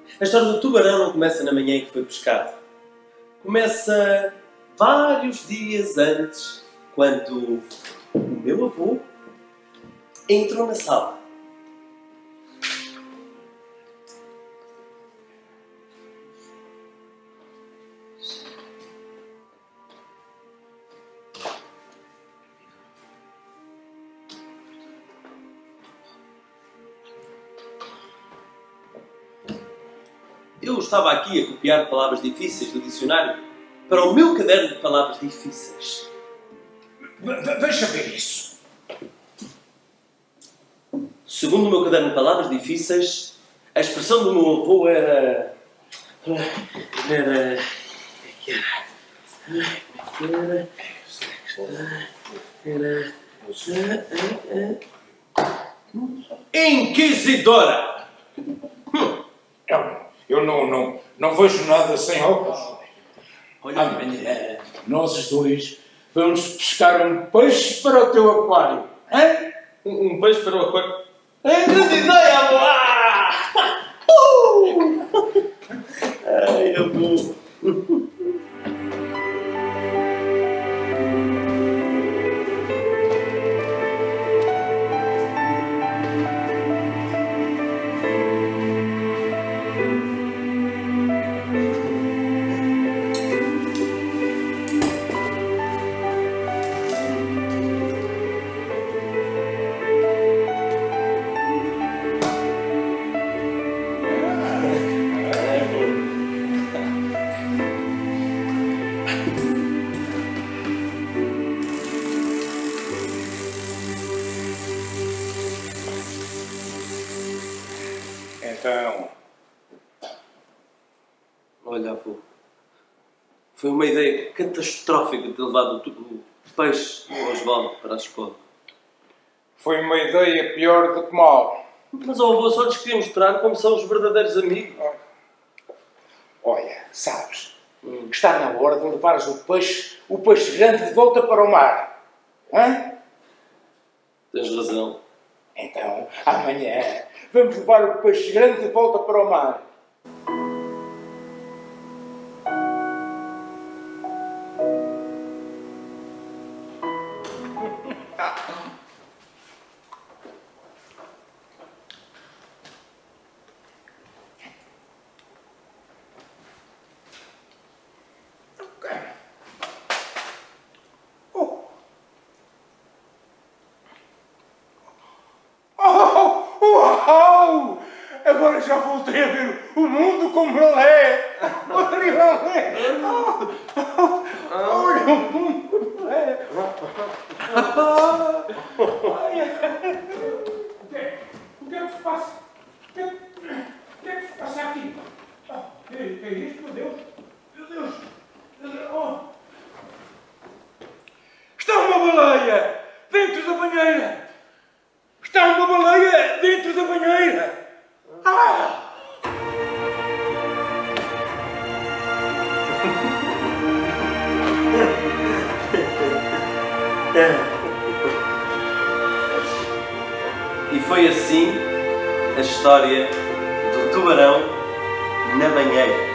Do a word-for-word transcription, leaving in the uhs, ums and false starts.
A história do tubarão não começa na manhã em que foi pescado. Começa vários dias antes, quando o meu avô entrou na sala. Eu estava aqui a copiar palavras difíceis do dicionário para o meu caderno de palavras difíceis. De deixa ver isso. Segundo o meu caderno de palavras difíceis, a expressão do meu avô era... Era... Era... Era... Inquisidora! Eu, eu não, não, não vejo nada sem óculos. Olha, amanhã, nós os dois vamos pescar um peixe para o teu aquário. Hã? Um, um peixe para o aquário. É grande ideia, avô! Uh! Ai, avô! Então... Olha, avô, foi uma ideia catastrófica ter levado o, o peixe do Osvaldo para a escola. Foi uma ideia pior do que mal. Mas o avô só lhes queria mostrar como são os verdadeiros amigos. Olha, sabes, hum. está na hora de levares o peixe, o peixe grande de volta para o mar. Hã? Tens razão. Então, amanhã, vamos levar o peixe grande de volta para o mar. Oh, agora já voltei a ver o mundo como ele é. Olha ele é. Olha o mundo como ele é. O que é que se passa? O que é que se passa aqui? O que é isto, meu Deus? Meu Deus. Oh. Está uma baleia dentro da banheira. Está uma baleia dentro da banheira! Ah! E foi assim a história do tubarão na banheira.